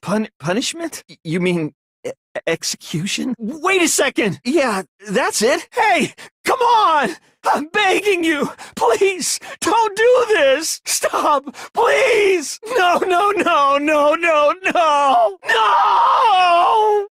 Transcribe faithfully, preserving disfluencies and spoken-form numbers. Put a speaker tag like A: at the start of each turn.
A: Pun punishment? You mean e execution? Wait a second! Yeah, that's it! Hey! Come on! I'm begging you! Please! Don't do this! Stop! Please! No, no, no, no,